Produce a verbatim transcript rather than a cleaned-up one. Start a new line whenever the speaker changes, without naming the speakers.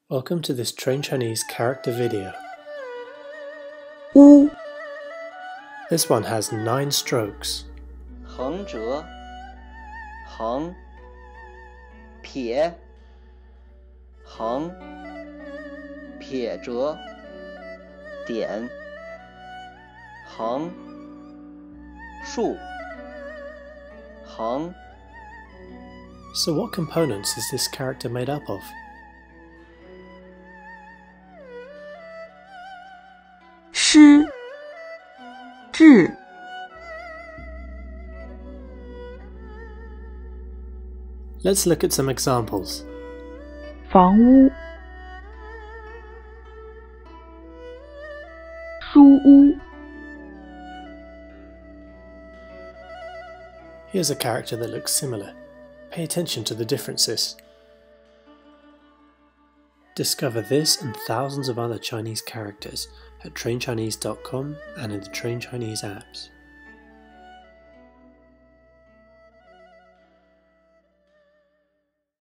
Welcome to this Train Chinese character video.
乌
This one has nine strokes.
横折，横，撇，横，撇折，点，横，竖，横。
So what components is this character made up of?
诗志
Let's look at some examples.
房屋书屋
Here's a character that looks similar. Pay attention to the differences. Discover this and thousands of other Chinese characters at train chinese dot com and in the Train Chinese apps.